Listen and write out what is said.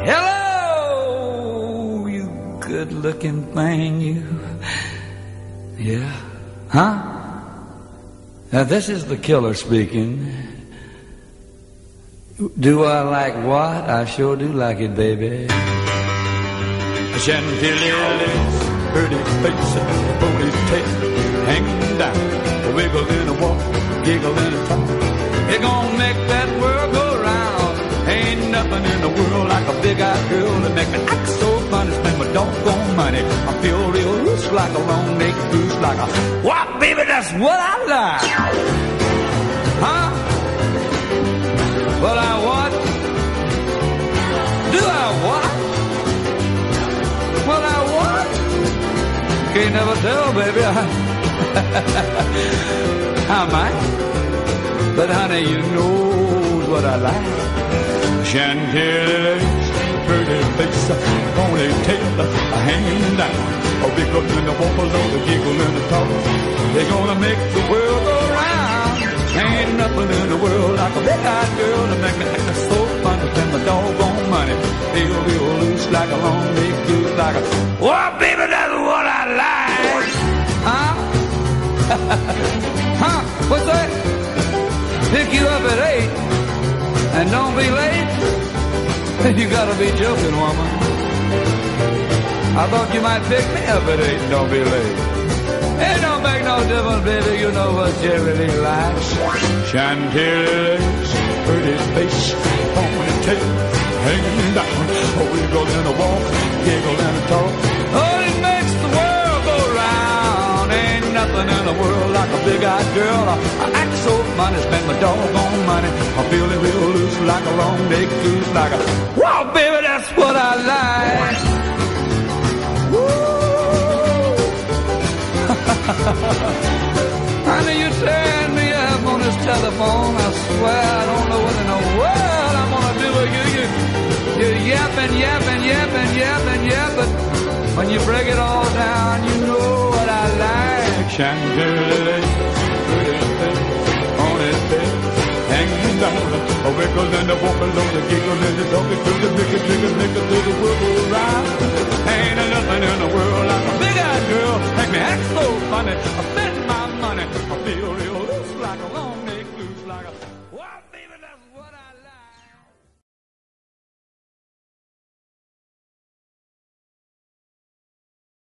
Hello, you good-looking thing, you. Yeah? Huh? Now, this is the killer speaking. Do I like what? I sure do like it, baby. Chantilly lips, pretty face, ponytail hanging down, wiggle in a walk, giggle in a talk. It gon' make that world go round. Ain't nothing in the world like a big-eyed girl that make me act so funny. Spend my doggone money. I feel real loose like a long-necked goose, like a what, baby? That's what I like. Huh? Well, I what? Do I what? Well, I what? Can't never tell, baby. I might. But honey, you know what I like. Chantilly, pretty face, ponytail, hanging down. A big up in the walk below, the giggle and the talk. They're gonna make the world go round. Ain't nothing in the world like a big-eyed girl to make me act so funny. Spend my doggone money. Feel real loose like a long-necked goose, like a oh, baby, that's what I like. Huh? Huh? What's that? Pick you up at 8 and don't be late. You gotta be joking, woman. I thought you might pick me up at 8 and don't be late. It don't make no difference, baby. You know what you really like. Chantilly, pretty face, ponytail, hanging down. Oh, wiggle in a walk, giggle and a talk. Oh, it makes the world go round. Ain't nothing in the world like a big-eyed girl. I act so funny, spend my doggone money. I'm feeling real loose like a long-necked goose, like a wow, baby, that's what I like. Woo! Honey, you tearing me up on this telephone. I swear I don't know what in the world I'm gonna do with you. You're yapping, yapping, yapping, yapping, yapping. When you break it all down, you know what I like. Chantilly, pretty face, on his face, hanging down. A wiggle and a walk along, the giggle and the talk, to the biggest, biggest, biggest, to the world around. Ain't nothing in the world like a big-eyed girl. Make me act so funny.